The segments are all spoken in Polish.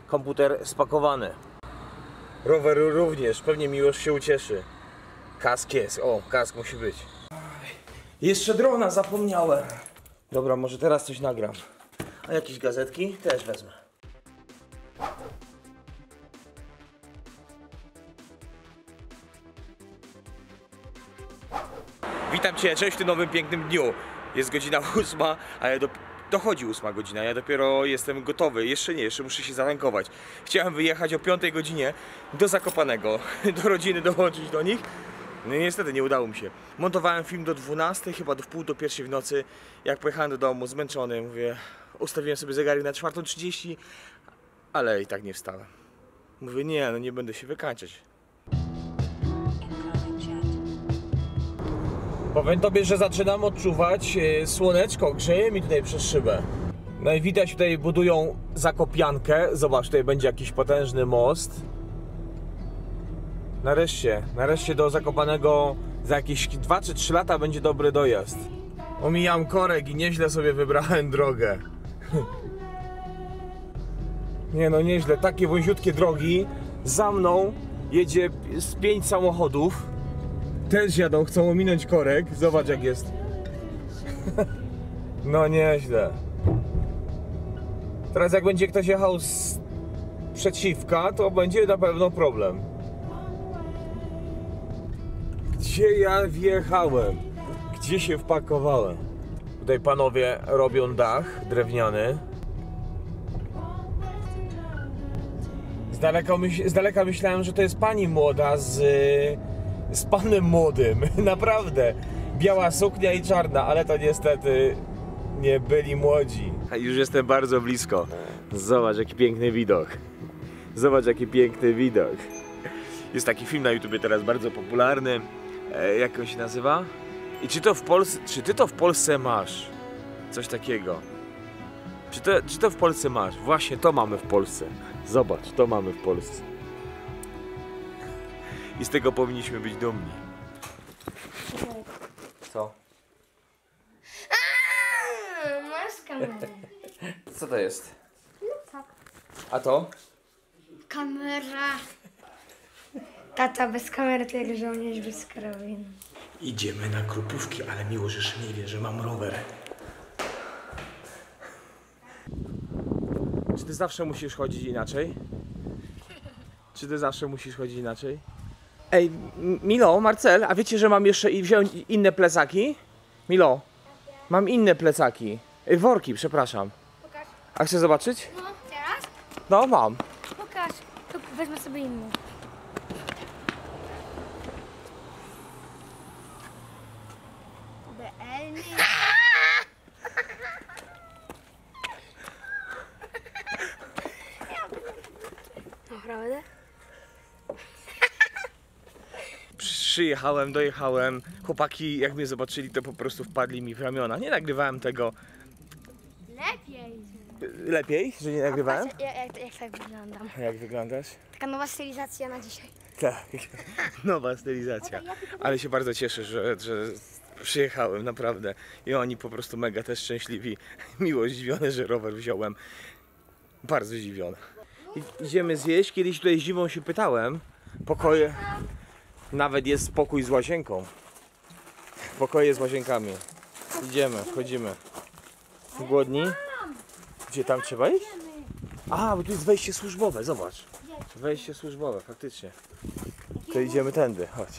komputer spakowany. Rower również, pewnie Miłosz się ucieszy. Kask jest, o, kask musi być. Jeszcze drona zapomniałem. Dobra, może teraz coś nagram. A jakieś gazetki? Też wezmę. Witam Cię, cześć w tym nowym pięknym dniu. Jest godzina 8, a ja dochodzi 8 godzina, ja dopiero jestem gotowy. Jeszcze nie, jeszcze muszę się zatankować. Chciałem wyjechać o 5 godzinie do Zakopanego, do rodziny, dołączyć do nich. No i niestety nie udało mi się. Montowałem film do 12, chyba do wpół do 1 w nocy. Jak pojechałem do domu zmęczony, mówię, ustawiłem sobie zegarek na 4:30, ale i tak nie wstałem. Mówię, nie, no nie będę się wykańczać. Powiem Tobie, że zaczynam odczuwać słoneczko, grzeje mi tutaj przez szybę. No i widać, tutaj budują zakopiankę. Zobacz, tutaj będzie jakiś potężny most. Nareszcie do Zakopanego za jakieś 2 czy 3 lata będzie dobry dojazd. Omijam korek i nieźle sobie wybrałem drogę. Nie no, nieźle, takie wąziutkie drogi. Za mną jedzie z 5 samochodów. Też jadą, chcą ominąć korek. Zobacz jak jest. No nieźle. Teraz jak będzie ktoś jechał z przeciwka, to będzie na pewno problem. Gdzie ja wjechałem? Gdzie się wpakowałem? Tutaj panowie robią dach drewniany. Z daleka myślałem, że to jest pani młoda z panem młodym. Naprawdę. Biała suknia i czarna, ale to niestety nie byli młodzi. A już jestem bardzo blisko. Zobacz jaki piękny widok. Zobacz jaki piękny widok. Jest taki film na YouTubie teraz bardzo popularny. Jak on się nazywa? I czy ty to w Polsce masz? Coś takiego. Czy to w Polsce masz? Właśnie to mamy w Polsce. Zobacz, to mamy w Polsce. I z tego powinniśmy być dumni. Co? Masz kamerę. Co to jest? No tak. A to? Kamera. Tata bez kamery to jak żołnierz bez karabinu. Idziemy na Krupówki, ale Miłosz jeszcze nie wie, że mam rower. Czy ty zawsze musisz chodzić inaczej? Czy ty zawsze musisz chodzić inaczej? Ej, Milo, Marcel, a wiecie, że mam jeszcze wziąć inne plecaki? Milo, mam inne plecaki. Worki, przepraszam. Pokaż. A chcesz zobaczyć? No, teraz? No, mam. Pokaż. To wezmę sobie inny. BL. Naprawdę? Przyjechałem, dojechałem. Chłopaki, jak mnie zobaczyli, to po prostu wpadli mi w ramiona. Nie nagrywałem tego. Lepiej. Lepiej, że nie nagrywałem? Patrz, jak tak wyglądam. A jak wyglądasz? Taka nowa stylizacja na dzisiaj. Tak, nowa stylizacja. Ale się bardzo cieszę, że przyjechałem, naprawdę. I oni po prostu mega też szczęśliwi. Miło zdziwione, że rower wziąłem. Bardzo zdziwiony. Idziemy zjeść. Kiedyś tutaj zimą się pytałem. Pokoje. Nawet jest pokój z łazienką. Pokoje z łazienkami. Idziemy, wchodzimy. Głodni? Gdzie tam trzeba iść? A, bo tu jest wejście służbowe, zobacz. Wejście służbowe, faktycznie. To idziemy tędy, chodź.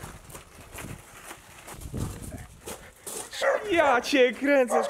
Ja cię kręcę.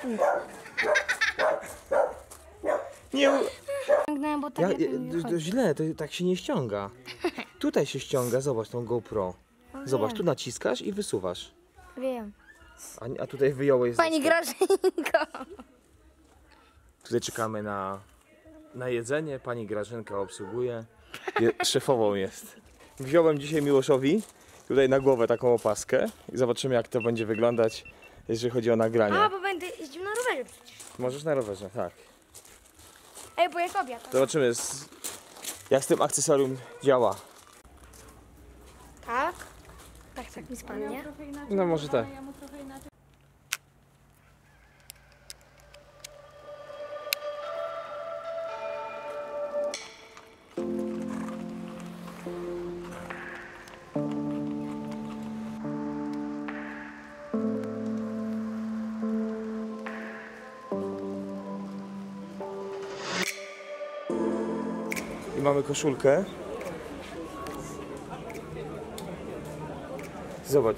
Nie. Ciągnąłem, bo tak To źle, to tak się nie ściąga. Tutaj się ściąga, zobacz tą GoPro. Zobacz, tu naciskasz i wysuwasz. Wiem. A tutaj wyjąłeś. Pani Grażynko. Tutaj czekamy na jedzenie. Pani Grażynka obsługuje. Szefową jest. Wziąłem dzisiaj Miłoszowi tutaj na głowę taką opaskę i zobaczymy jak to będzie wyglądać, jeżeli chodzi o nagranie. A, bo będę jeździł na rowerze przecież. Możesz na rowerze, tak. Ej, bo jak obiad. Zobaczymy jak z tym akcesorium działa. Tak? Tak mi spadnie. No może tak. I mamy koszulkę. Zobacz.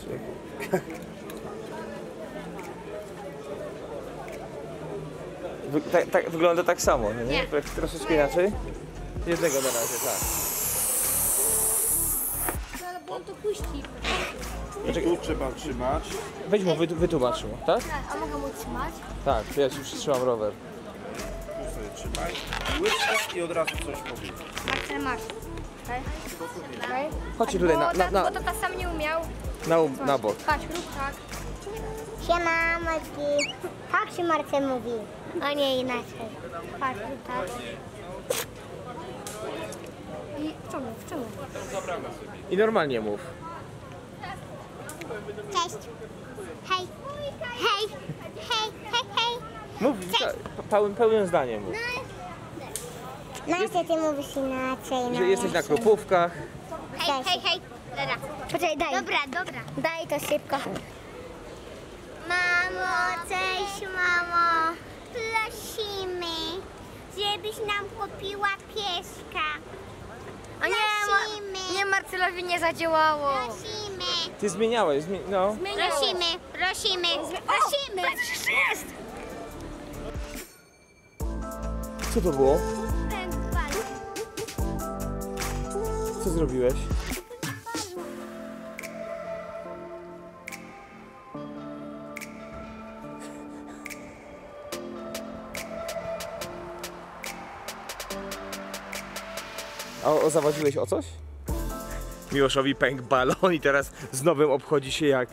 Wygląda tak samo, nie? Nie. Troszeczkę inaczej. Jednego na razie, tak. No, bo on to puści. I tu trzeba trzymać. Weź mu, wytłumacz mu, tak? A mogę mu trzymać? Tak, to ja ci przytrzymam rower. Tu sobie trzymaj. Łyżkę i od razu coś powiedz. Marcel, masz. Okay. Chodźcie tutaj Bo to sam nie umiał. na bok. Patrz, rób tak. Siema, Maciej. Tak się Marce mówi, a nie inaczej. Patrz, rób tak. I w czemu? I normalnie mów. Cześć. Hej. Hej. Hej, hej, hej. Mów pełnym zdaniem mów. Marce, ty mówisz inaczej. Że jesteś na krupówkach. Hej, hej, hej. Dobra. Poczekaj, daj. Dobra. Daj to szybko. Mamo, cześć mamo. Prosimy, żebyś nam kupiła pieska. A Prosimy. nie, Marcelowi nie zadziałało. Prosimy. Ty zmieniałeś, no. Prosimy. Jest! Co to było? Co zrobiłeś? A zawadziłeś o coś? Miłoszowi pękł balon i teraz z nowym obchodzi się jak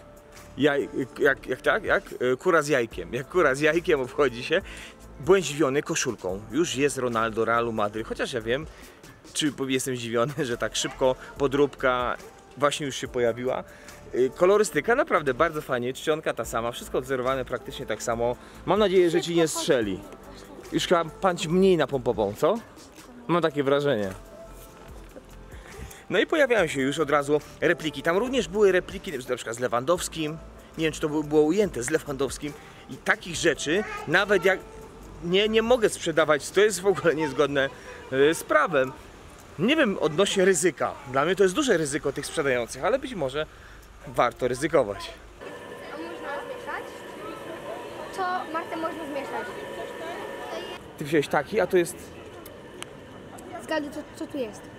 kura z jajkiem. Jak kura z jajkiem obchodzi się. Byłem zdziwiony koszulką. Już jest Ronaldo, Realu Madryt. Chociaż ja wiem, czy jestem zdziwiony, że tak szybko podróbka właśnie już się pojawiła. Kolorystyka naprawdę bardzo fajnie, czcionka ta sama, wszystko odzorowane praktycznie tak samo. Mam nadzieję, że ci nie strzeli. Już chyba pan ci mniej napompową, co? Mam takie wrażenie. No i pojawiają się już od razu repliki. Tam również były repliki, na przykład z Lewandowskim. Nie wiem, czy to było ujęte z Lewandowskim. I takich rzeczy, nawet jak nie mogę sprzedawać, to jest w ogóle niezgodne z prawem. Nie wiem, odnośnie ryzyka. Dla mnie to jest duże ryzyko tych sprzedających, ale być może warto ryzykować. A można zmieszać? To Martę można zmieszać. Ty wziąłeś taki, a to jest... Zgaduj, co tu jest.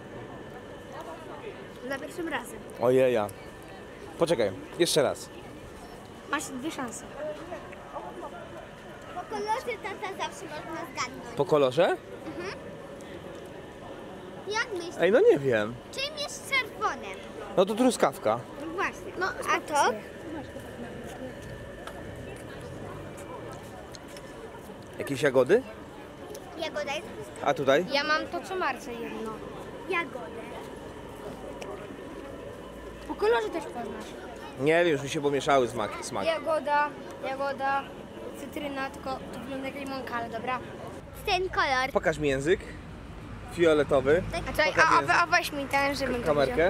Za pierwszym razem. Ojeja. Poczekaj, jeszcze raz. Masz 2 szanse. Po kolorze tata zawsze można zgadnąć. Po kolorze? Jak myślisz, Ej, no nie wiem. czym jest czerwone? No to truskawka. Właśnie. No, a to? Jakieś jagody? Jagoda jest A tutaj? Ja mam to, co Marce jedno. jagodę. Po kolorze też poznasz. Nie wiem, już mi się pomieszały smaki. Jagoda, cytryna, tylko to wygląda jak limonka, ale dobra. Ten kolor. Pokaż mi język. Fioletowy. A weź mi ten, żebym go Kamerkę.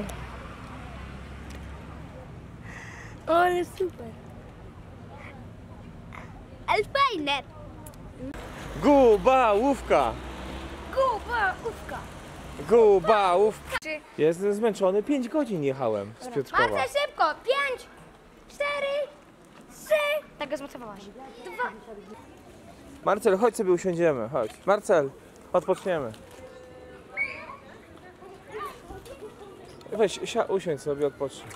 widział. Ale super. Ale fajne. Gubałówka! Gubałówka. Gubałówka! Jestem zmęczony, 5 godzin jechałem z Piotrkowa. Marce, szybko! 5, 4, 3. Tak go zmotywowałaś. 2. Marcel, chodź sobie usiądziemy, chodź. Marcel, odpoczniemy. Weź, usiądź sobie, odpocznij.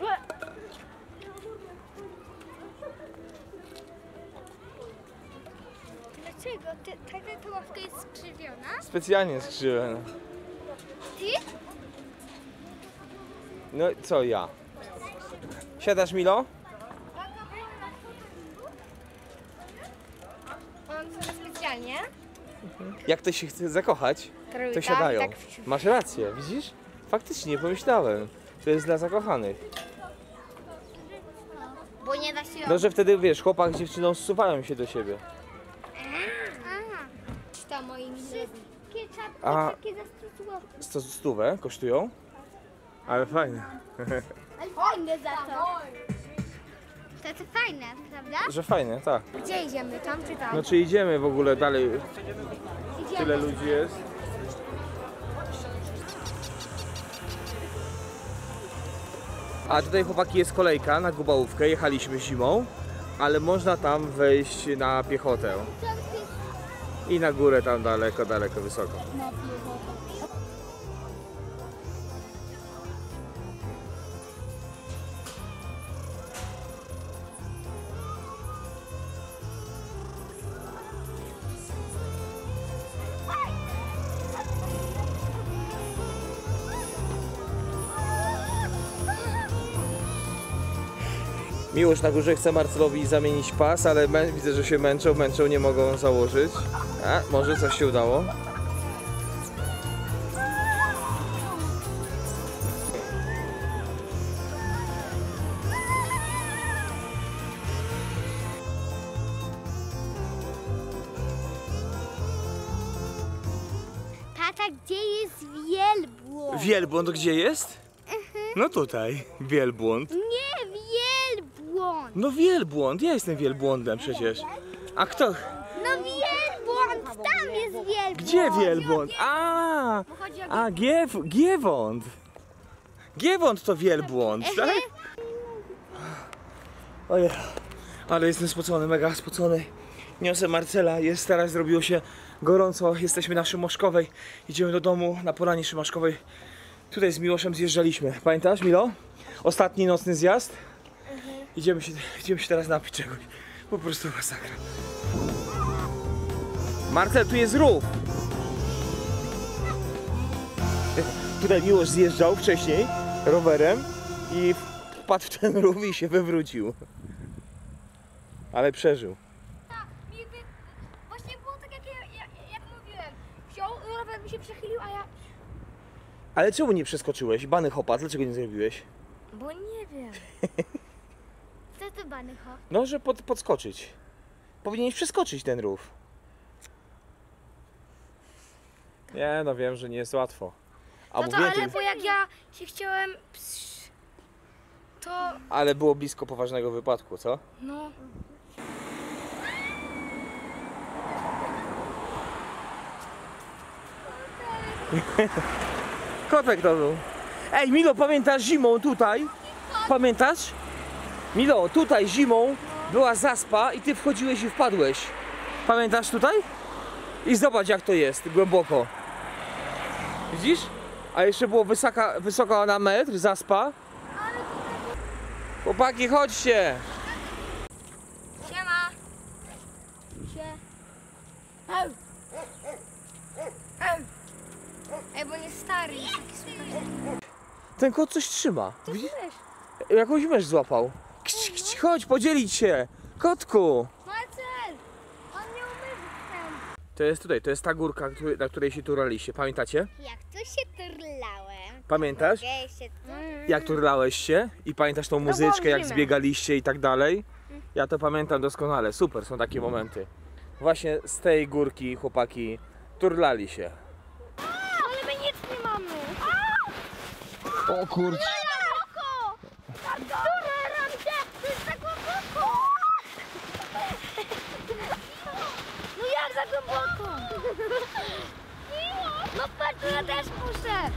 Dlaczego? Ta łapka jest skrzywiona? Specjalnie skrzywiona. Ty? No co ja? Siadasz, Milo? On specjalnie. Jak to się chce zakochać, to siadają. Masz rację, widzisz? Faktycznie, pomyślałem. To jest dla zakochanych. Bo nie da się... No, że wtedy, wiesz, chłopak z dziewczyną zsuwają się do siebie. To moi mile. A- Takie za 100 zł. Stówę kosztują? Ale fajne. Ale fajne za to. To fajne, prawda? Że fajne, tak. Gdzie idziemy? Tam czy tam? No czy idziemy w ogóle dalej? Tyle ludzi jest. A tutaj, chłopaki, jest kolejka na Gubałówkę. Jechaliśmy zimą, ale można tam wejść na piechotę. I na górę tam daleko, daleko, wysoko. Miłosz na górze chce Marcelowi zamienić pas, ale widzę, że się męczą, nie mogą założyć. A, może coś się udało. Tata, gdzie jest wielbłąd? Wielbłąd gdzie jest? No tutaj, wielbłąd. Nie, wielbłąd! No wielbłąd, ja jestem wielbłądem przecież. A kto? No wielbłąd, tam jest wielbłąd! Gdzie wielbłąd? A Giewont. Giewont to wielbłąd, tak? Ojej, ale jestem spocony, mega spocony. Niosę Marcela, jest teraz, zrobiło się gorąco, jesteśmy na Szymoszkowej. Idziemy do domu na polanie Szymoszkowej. Tutaj z Miłoszem zjeżdżaliśmy. Pamiętasz, Milo? Ostatni nocny zjazd. Idziemy się teraz napić czegoś. Po prostu masakra. Marcel, tu jest rów. Tutaj Miłosz zjeżdżał wcześniej rowerem i wpadł w ten rów i się wywrócił. Ale przeżył. Właśnie było tak jak mówiłem. Wziął, rower mi się przechylił, a ja... Ale czemu nie przeskoczyłeś? Bany hopa, dlaczego nie zrobiłeś? Bo nie wiem. Co to banycho? No, że podskoczyć. Powinieneś przeskoczyć ten rów. Nie, no wiem, że nie jest łatwo. A mówię, ale bo jak ja się chciałem... to... ale było blisko poważnego wypadku, co? No... Kotek to był. Ej, Milo, pamiętasz zimą tutaj? Pamiętasz? Milo, tutaj zimą była zaspa i ty wchodziłeś i wpadłeś. Pamiętasz tutaj? I zobacz, jak to jest, głęboko. Widzisz? A jeszcze było wysoko na metr, zaspa. Chłopaki, chodźcie! Siema! Ej, bo nie stary, jest taki super. Ten kot coś trzyma. Widzisz? Jakąś mysz złapał. Chodź, podzielić się! Kotku! Marcel! On nie umył ten. To jest tutaj, to jest ta górka, na której się turlaliście. Pamiętacie? Jak tu się turlałem? Pamiętasz? Mogę się Jak turlałeś się i pamiętasz tą muzyczkę, jak zimę. zbiegaliście i tak dalej? Ja to pamiętam doskonale, super, są takie momenty. Właśnie z tej górki chłopaki turlali się. Ale my nic nie mamy. O kurczę. To jest tak głęboko. No jak za głęboko? No patrz, ja też muszę.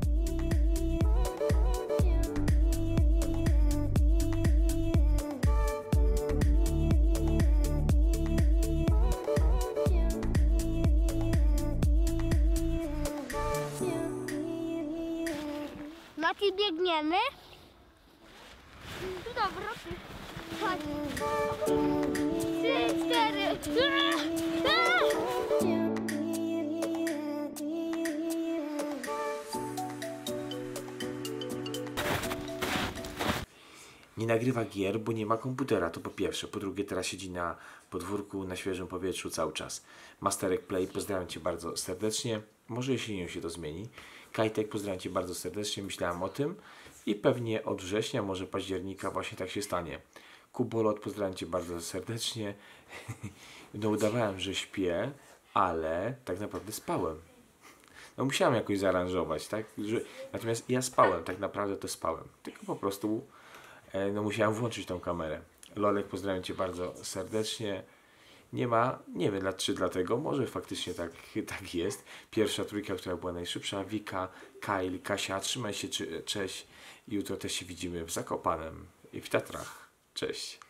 Mati, biegniemy? Tu dobra. Chodź. 3, 4. Nie nagrywa gier, bo nie ma komputera, to po pierwsze. Po drugie, teraz siedzi na podwórku, na świeżym powietrzu cały czas. Masterek Play, pozdrawiam Cię bardzo serdecznie. Może jesienią się to zmieni. Kajtek, pozdrawiam Cię bardzo serdecznie, myślałem o tym. I pewnie od września, może października właśnie tak się stanie. Kubolot, pozdrawiam Cię bardzo serdecznie. No udawałem, że śpię, ale tak naprawdę spałem. No musiałem jakoś zaaranżować, tak? Natomiast ja spałem, tak naprawdę to spałem. Tylko po prostu no musiałem włączyć tą kamerę. Lolek, pozdrawiam Cię bardzo serdecznie. nie ma, nie wiem czy dlatego, może faktycznie tak jest. Pierwsza trójka, która była najszybsza, Wika, Kyle, Kasia, trzymaj się, cześć. Jutro też się widzimy w Zakopanem i w Tatrach. Cześć.